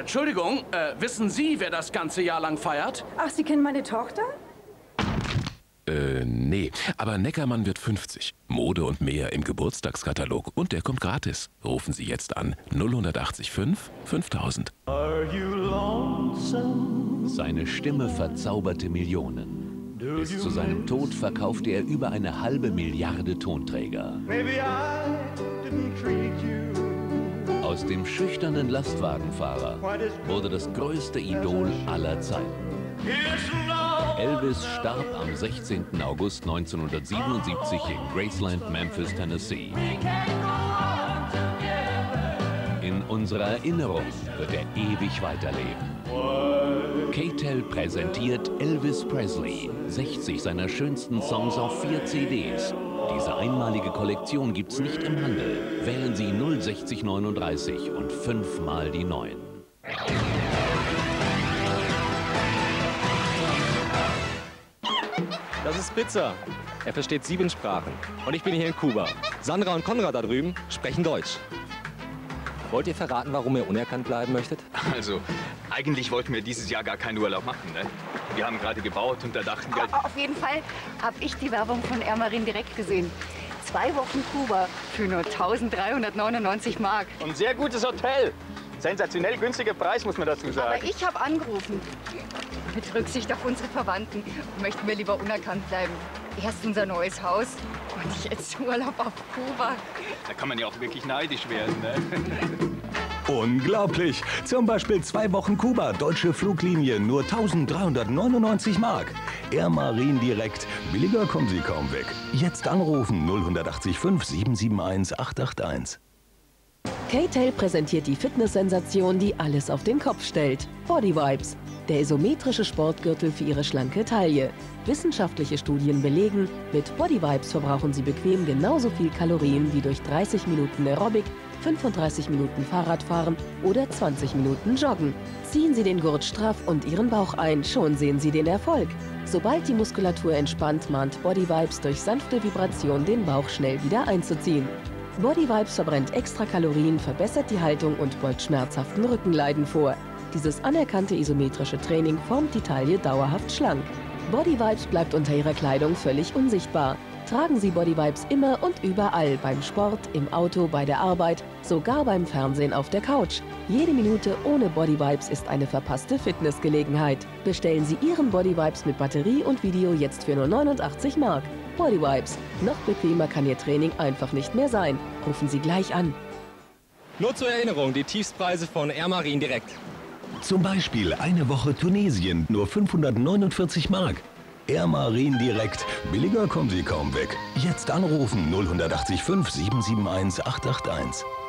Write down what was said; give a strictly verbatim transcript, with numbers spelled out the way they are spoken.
Entschuldigung, äh, wissen Sie, wer das ganze Jahr lang feiert? Ach, Sie kennen meine Tochter? Äh, nee. Aber Neckermann wird fünfzig. Mode und mehr im Geburtstagskatalog. Und der kommt gratis. Rufen Sie jetzt an. null acht fünf fünftausend. Seine Stimme verzauberte Millionen. Bis zu seinem Tod verkaufte er über eine halbe Milliarde Tonträger. Aus dem schüchternen Lastwagenfahrer wurde das größte Idol aller Zeiten. Elvis starb am sechzehnten August neunzehnhundertsiebenundsiebzig in Graceland, Memphis, Tennessee. In unserer Erinnerung wird er ewig weiterleben. K-Tel präsentiert Elvis Presley, sechzig seiner schönsten Songs auf vier C Ds. Diese einmalige Kollektion gibt's nicht im Handel. Wählen Sie null sechzig neununddreißig und fünfmal die neun. Das ist Pizza. Er versteht sieben Sprachen. Und ich bin hier in Kuba. Sandra und Konrad da drüben sprechen Deutsch. Wollt ihr verraten, warum ihr unerkannt bleiben möchtet? Also, eigentlich wollten wir dieses Jahr gar keinen Urlaub machen, ne? Wir haben gerade gebaut und da dachten wir... Auf jeden Fall habe ich die Werbung von Air Marine direkt gesehen. Zwei Wochen Kuba für nur eintausenddreihundertneunundneunzig Mark. Und ein sehr gutes Hotel. Sensationell günstiger Preis, muss man dazu sagen. Aber ich habe angerufen. Mit Rücksicht auf unsere Verwandten möchten wir lieber unerkannt bleiben. Erst unser neues Haus und jetzt Urlaub auf Kuba. Da kann man ja auch wirklich neidisch werden, ne? Unglaublich! Zum Beispiel zwei Wochen Kuba, deutsche Fluglinie, nur eintausenddreihundertneunundneunzig Mark. Air Marine direkt. Billiger kommen Sie kaum weg. Jetzt anrufen null acht fünf sieben sieben eins acht acht eins. K-Tel präsentiert die Fitness-Sensation, die alles auf den Kopf stellt. Body Vibes. Der isometrische Sportgürtel für Ihre schlanke Taille. Wissenschaftliche Studien belegen, mit Body Vibes verbrauchen Sie bequem genauso viel Kalorien wie durch dreißig Minuten Aerobic, fünfunddreißig Minuten Fahrradfahren oder zwanzig Minuten Joggen. Ziehen Sie den Gurt straff und Ihren Bauch ein, schon sehen Sie den Erfolg. Sobald die Muskulatur entspannt, mahnt Body Vibes durch sanfte Vibration den Bauch schnell wieder einzuziehen. Body Vibes verbrennt extra Kalorien, verbessert die Haltung und beugt schmerzhaften Rückenleiden vor. Dieses anerkannte isometrische Training formt die Taille dauerhaft schlank. Body Vibes bleibt unter Ihrer Kleidung völlig unsichtbar. Tragen Sie Body Vibes immer und überall, beim Sport, im Auto, bei der Arbeit, sogar beim Fernsehen auf der Couch. Jede Minute ohne Body Vibes ist eine verpasste Fitnessgelegenheit. Bestellen Sie Ihren Body Vibes mit Batterie und Video jetzt für nur neunundachtzig Mark. Body Vibes. Noch bequemer kann Ihr Training einfach nicht mehr sein. Rufen Sie gleich an. Nur zur Erinnerung, die Tiefstpreise von Air Marine direkt. Zum Beispiel eine Woche Tunesien, nur fünfhundertneunundvierzig Mark. Air Marine direkt. Billiger kommen Sie kaum weg. Jetzt anrufen null acht fünf sieben sieben eins acht acht eins.